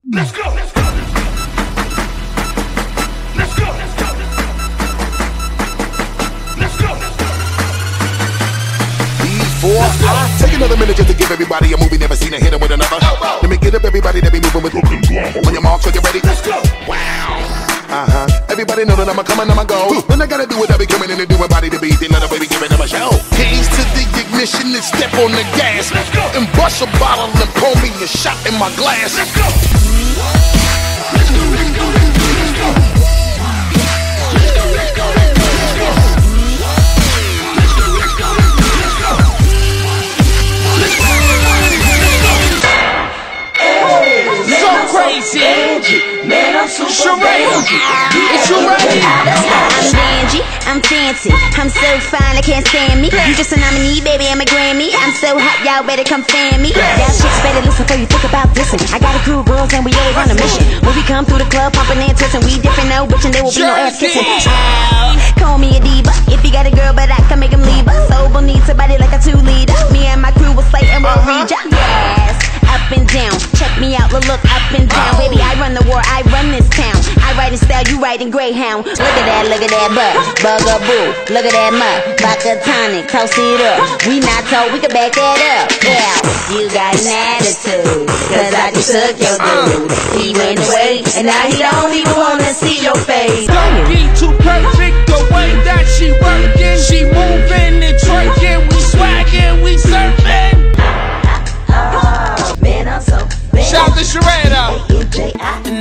Let's go. Let's go. Let's go. Let's go. Let's go. Take another minute just to give everybody a movie never seen a hit with another. Let me get up everybody that be moving with. When your marks, get ready. Let's go. Wow. Everybody know that I'ma come and I'ma go. When I gotta do it, I be coming in and doing body to beat. Then let a baby giving them a show. Keys to the ignition and step on the gas. Let's go. And bust a bottle and pour me a shot in my glass. Let's go. Let's go. Let's go. Let's go. Let's go. Let's go. Let's go. Let's go. Let's go. Let's go. Let's go. So crazy, man, I'm so Sheree, it's Sheree. I'm Angie, I'm fancy, I'm so fine, I can't stand me. You just a nominee, baby, I'm a Grammy. I'm so hot, y'all better come fan me. Y'all chicks better listen before you think about dissing. I got a crew of girls and we always on a mission. When we come through the club, pumping and twisting, we different, no bitch, and there will be no ass kissing. Call me a diva, if you got a girl, but I can make him leave her. Sober needs somebody like a 2-liter. Me and my crew will slay and we'll read ya. Yes, up and down, check me out, look up and down. Baby, I run the war, I run this town. I ride in style, you ride in Greyhound. Look at that butt, bugaboo. Look at that mud, vodka tonic, toast it up. We not told, we can back that up. Yeah, you got an attitude, cause I just took your dude. He went away, and now he don't even wanna see your face. Don't be too perfect the way that she working. She moving and twerking, we swagging, we surfing. Man, I'm so bad. Shout to Sheree though. M-J-I